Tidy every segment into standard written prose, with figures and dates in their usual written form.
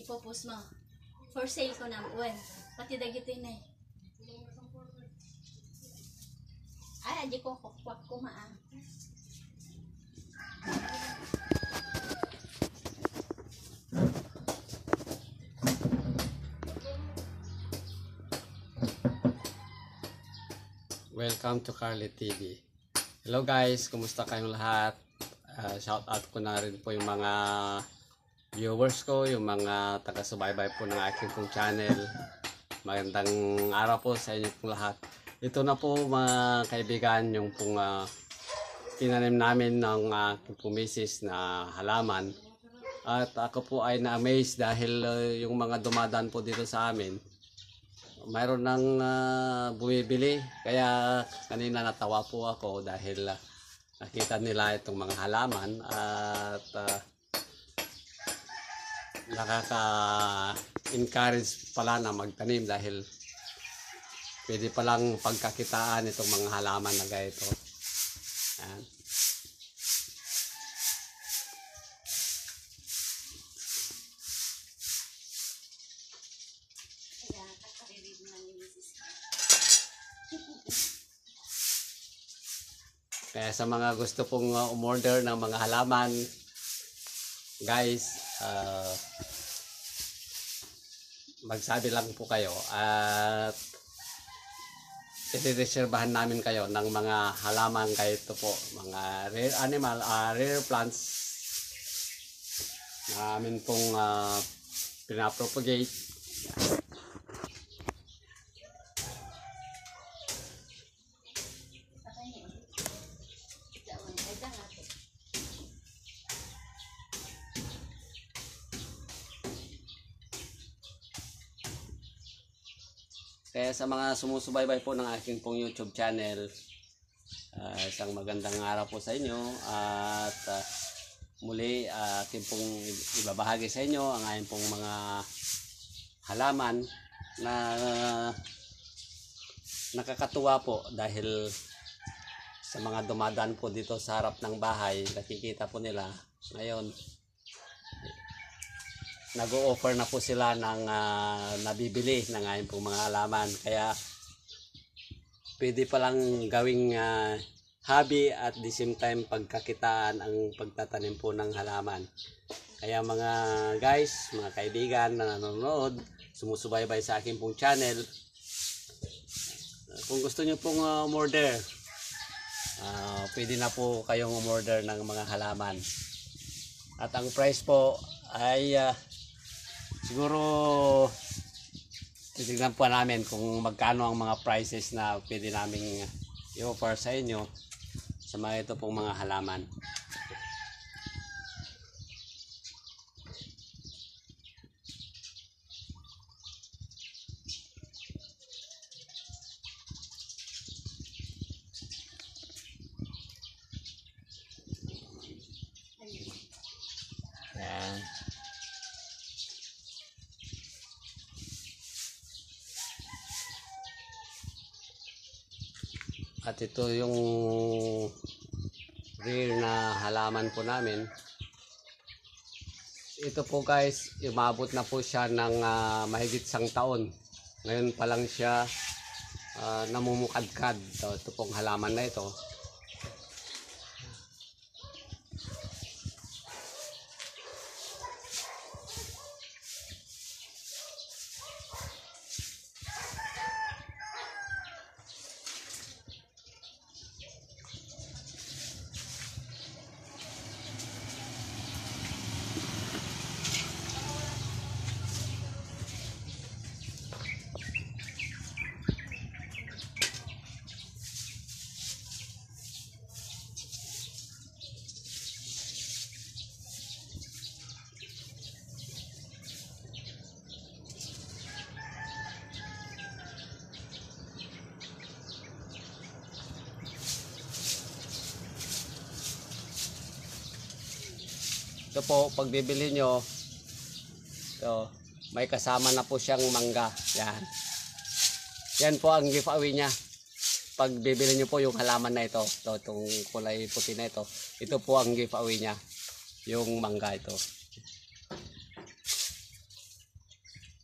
ipopos mo. For sale ko na. Uwan. Pati dagito na eh. Ay, hindi ko kukwak kumaan. Welcome to Carly TV. Hello guys, kumusta kayong lahat? Shout out ko na rin po yung mga viewers ko, yung mga taga-subaybay po ng aking pong channel. Magandang araw po sa inyo pong lahat. Ito na po mga kaibigan, yung pong tinanim namin ng aking pong misis na halaman. At ako po ay na-amaze dahil yung mga dumadaan po dito sa amin, mayroon nang bumibili, kaya kanina natawa po ako dahil nakita nila itong mga halaman at nakaka-encourage pala na magtanim dahil pwede palang pagkakitaan itong mga halaman na ganito. Ayan. Kaya sa mga gusto pong umorder ng mga halaman, guys, magsabi lang po kayo at itireserbahan namin kayo ng mga halaman kayo ito po, mga rare animal, rare plants na amin pong pinapropagate. Kaya sa mga sumusubaybay po ng aking pong YouTube channel, isang magandang araw po sa inyo at muli aking pong ibabahagi sa inyo ang aking pong mga halaman na nakakatuwa po dahil sa mga dumadaan po dito sa harap ng bahay, nakikita po nila ngayon. Nag-o-offer na po sila ng nabibili ng aking pong mga halaman. Kaya pwede palang gawing hobby at the same time pagkakitaan ang pagtatanim po ng halaman. Kaya mga guys, mga kaibigan na nanonood, sumusubaybay sa aking pong channel, kung gusto nyo pong umorder, pwede na po kayong umorder ng mga halaman. At ang price po ay siguro titignan po namin kung magkano ang mga prices na pwede naming i-offer sa inyo sa mga ito pong mga halaman. Yan. At ito yung rare na halaman po namin. Ito po guys, umabot na po siya ng mahigit 1 taon. Ngayon pa lang siya namumukadkad. Ito pong halaman na ito. Ito po, pag bibili nyo, ito, may kasama na po siyang mangga. Yan. Yan po ang giveaway niya. Pag bibili nyo po yung halaman na ito, itong kulay puti na ito, ito po ang giveaway niya, yung mangga ito.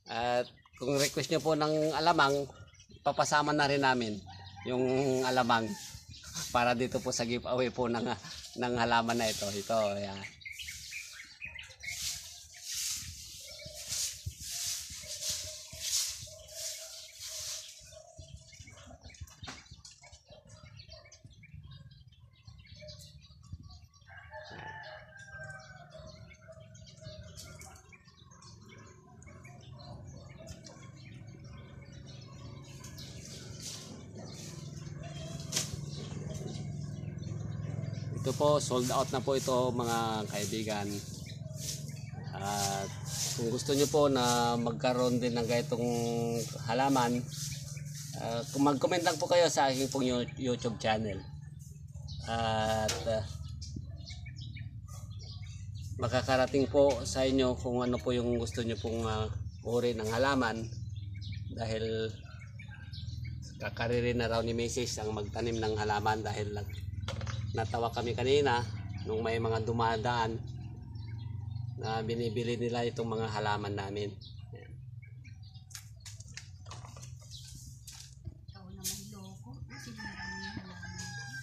At kung request nyo po ng alamang, papasama na rin namin yung alamang para dito po sa giveaway po ng halaman na ito. Ito, yan. Ito po, sold out na po ito mga kaibigan. At kung gusto nyo po na magkaroon din ng ganitong halaman, kung mag-comment lang po kayo sa aking pong YouTube channel. At makakarating po sa inyo kung ano po yung gusto nyo pong uri ng halaman. Dahil kakariri na raw ni Mrs. ang magtanim ng halaman dahil natawa kami kanina nung may mga dumadaan na binibili nila itong mga halaman namin. Ikaw naman loko. Sino naman yung halaman?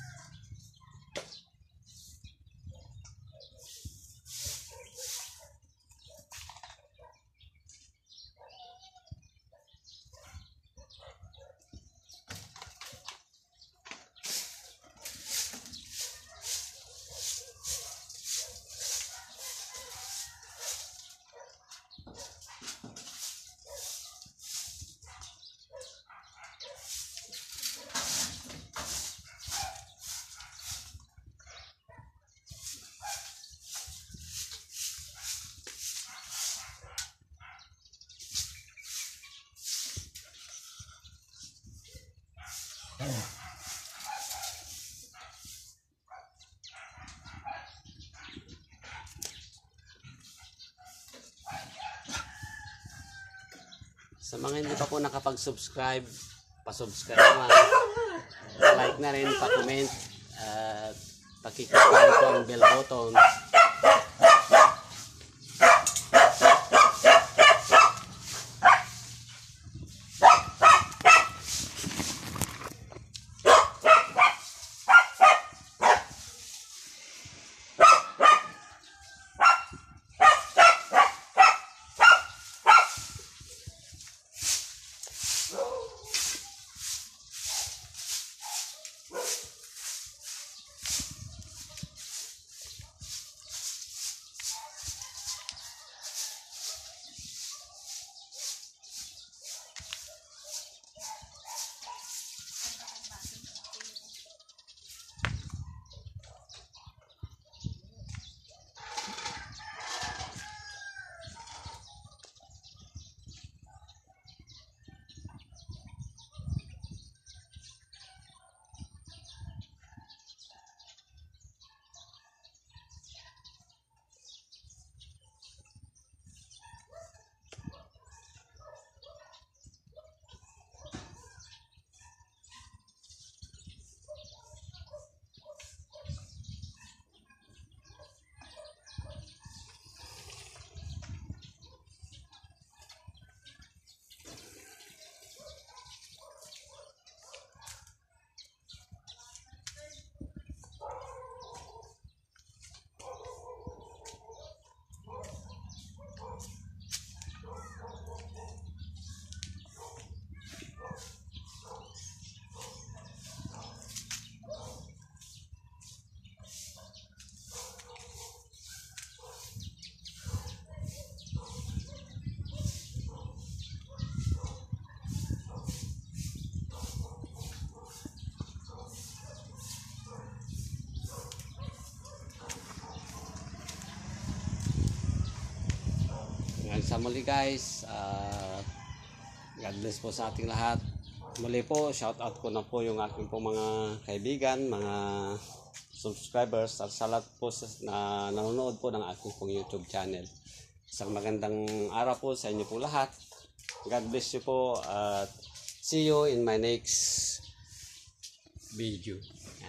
Sa mga hindi pa po nakapag-subscribe, pa-subscribe na, like na rin, pa-comment, at pakiclick po ang bell button. Hanggang sa muli guys, God bless po sa ating lahat. Muli po, shout out ko na po yung aking po mga kaibigan, mga subscribers at sa lahat po na nanonood po ng aking pong YouTube channel. Isang magandang araw po sa inyo po lahat. God bless you po at see you in my next video.